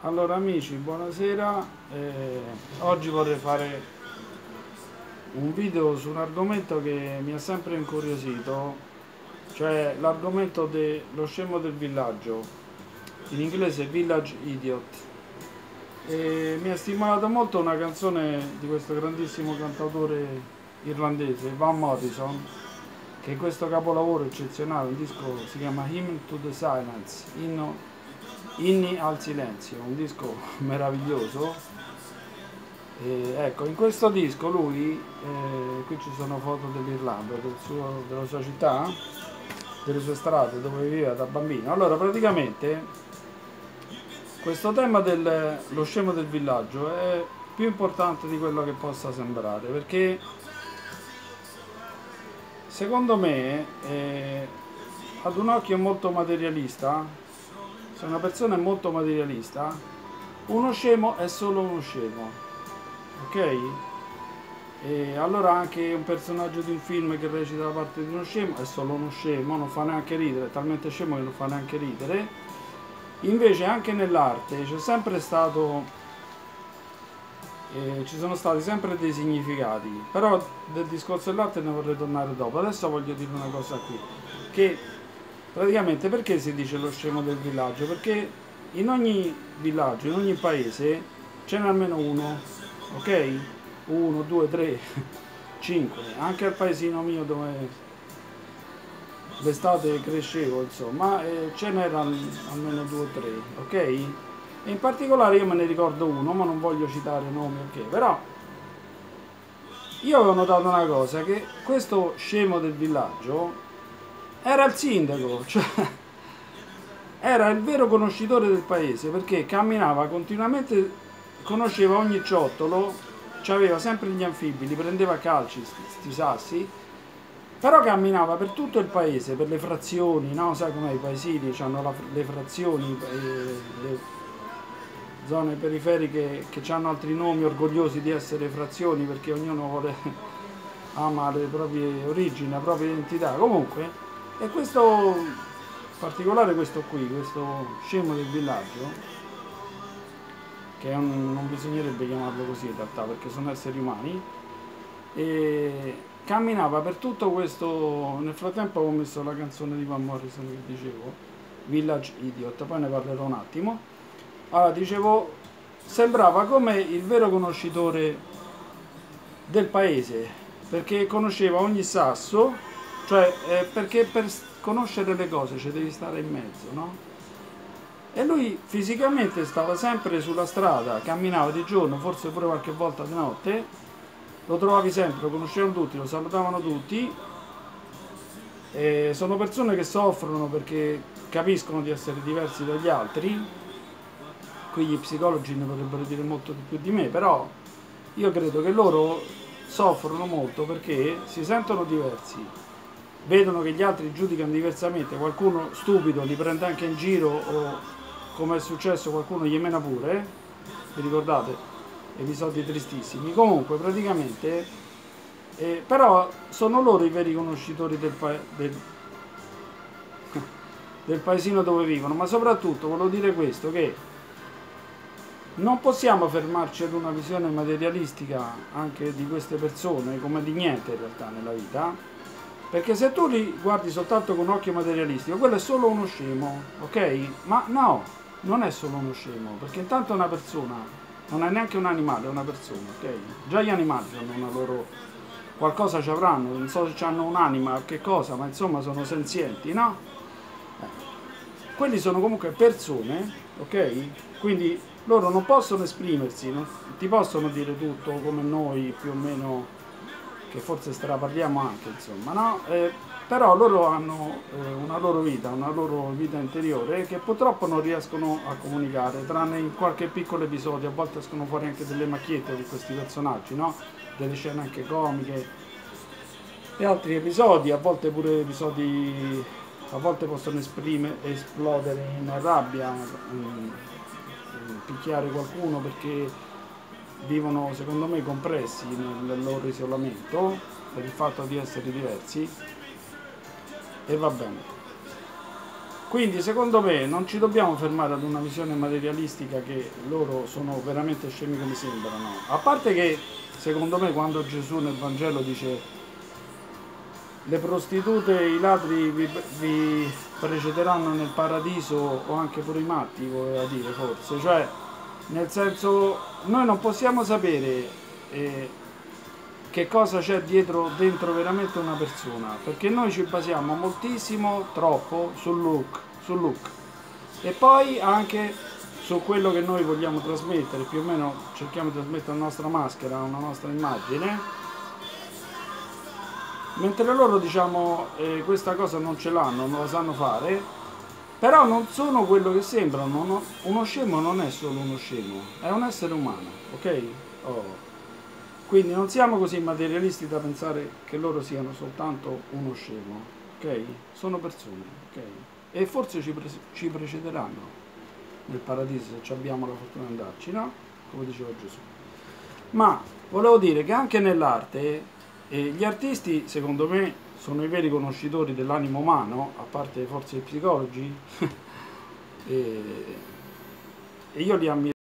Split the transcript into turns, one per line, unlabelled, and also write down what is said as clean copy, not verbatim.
Allora amici, buonasera. Oggi vorrei fare un video su un argomento che mi ha sempre incuriosito, cioè l'argomento dello scemo del villaggio, in inglese Village Idiot. E mi ha stimolato molto una canzone di questo grandissimo cantautore irlandese, Van Morrison, che questo capolavoro eccezionale, un disco si chiama Hymn to the Silence, Inni al silenzio, un disco meraviglioso. Ecco, in questo disco lui, qui ci sono foto dell'Irlanda, della sua città, delle sue strade dove viveva da bambino. Allora praticamente questo tema dello scemo del villaggio è più importante di quello che possa sembrare, perché secondo me ad un occhio molto materialista, se una persona è molto materialista, uno scemo è solo uno scemo. Ok? E allora anche un personaggio di un film che recita la parte di uno scemo è solo uno scemo, non fa neanche ridere, è talmente scemo che non fa neanche ridere. Invece anche nell'arte c'è sempre stato, ci sono stati sempre dei significati, però del discorso dell'arte ne vorrei tornare dopo. Adesso voglio dire una cosa qui, che praticamente perché si dice lo scemo del villaggio? Perché in ogni villaggio, in ogni paese ce n'è almeno uno, ok? 1, 2, 3, 5, anche al paesino mio dove l'estate crescevo, insomma, ce n'erano almeno 2 o 3, ok? E in particolare io me ne ricordo uno, ma non voglio citare nomi, ok? Però io avevo notato una cosa, che questo scemo del villaggio era il sindaco, cioè era il vero conoscitore del paese, perché camminava continuamente, conosceva ogni ciottolo, aveva sempre gli anfibi, li prendeva a calci sti sassi, però camminava per tutto il paese, per le frazioni, no? Sai com'è, i paesini hanno le frazioni, le zone periferiche che hanno altri nomi, orgogliosi di essere frazioni, perché ognuno vuole ama le proprie origini, la propria identità. Comunque, e questo in particolare, questo qui, questo scemo del villaggio, che non bisognerebbe chiamarlo così in realtà perché sono esseri umani, e camminava per tutto questo. Nel frattempo avevo messo la canzone di Van Morrison che dicevo, Village Idiot, poi ne parlerò un attimo. Allora, dicevo, sembrava come il vero conoscitore del paese, perché conosceva ogni sasso, cioè perché per conoscere le cose ci devi stare in mezzo, no? E lui fisicamente stava sempre sulla strada, camminava di giorno, forse pure qualche volta di notte, lo trovavi sempre, lo conoscevano tutti, lo salutavano tutti. E sono persone che soffrono perché capiscono di essere diversi dagli altri. Qui gli psicologi ne potrebbero dire molto di più di me, però io credo che loro soffrono molto perché si sentono diversi, vedono che gli altri giudicano diversamente, qualcuno stupido li prende anche in giro, o come è successo qualcuno gli mena pure, vi ricordate? Episodi tristissimi. Comunque praticamente, però sono loro i veri conoscitori del paesino dove vivono, ma soprattutto volevo dire questo, che non possiamo fermarci ad una visione materialistica anche di queste persone, come di niente in realtà nella vita, perché se tu li guardi soltanto con un occhio materialistico, quello è solo uno scemo, ok? Ma no, non è solo uno scemo, perché intanto una persona non è neanche un animale, è una persona, ok? Già gli animali hanno una loro, qualcosa ci avranno, non so se hanno un'anima o che cosa, ma insomma sono senzienti, no? Quelli sono comunque persone, ok? Quindi loro non possono esprimersi, non ti possono dire tutto come noi più o meno, che forse straparliamo anche, insomma, no? Però loro hanno una loro vita interiore che purtroppo non riescono a comunicare, tranne in qualche piccolo episodio. A volte escono fuori anche delle macchiette di questi personaggi, no? Delle scene anche comiche e altri episodi, a volte pure episodi, a volte possono esplodere in rabbia, picchiare qualcuno perché vivono, secondo me, compressi nel loro isolamento per il fatto di essere diversi. E va bene. Quindi secondo me non ci dobbiamo fermare ad una visione materialistica che loro sono veramente scemi come sembrano. A parte che secondo me quando Gesù nel Vangelo dice le prostitute e i ladri vi precederanno nel paradiso, o anche pure i matti, voleva dire forse, cioè nel senso noi non possiamo sapere che cosa c'è dentro veramente una persona, perché noi ci basiamo moltissimo, troppo, sul look e poi anche su quello che noi vogliamo trasmettere, più o meno cerchiamo di trasmettere la nostra maschera, una nostra immagine, mentre loro diciamo questa cosa non ce l'hanno, non la sanno fare, però non sono quello che sembrano. Uno scemo non è solo uno scemo, è un essere umano, ok? Oh. Quindi non siamo così materialisti da pensare che loro siano soltanto uno scemo, ok? Sono persone, ok? E forse ci precederanno nel paradiso se abbiamo la fortuna di andarci, no? Come diceva Gesù. Ma volevo dire che anche nell'arte gli artisti, secondo me, sono i veri conoscitori dell'animo umano, a parte forse i psicologi, e io li ammiro.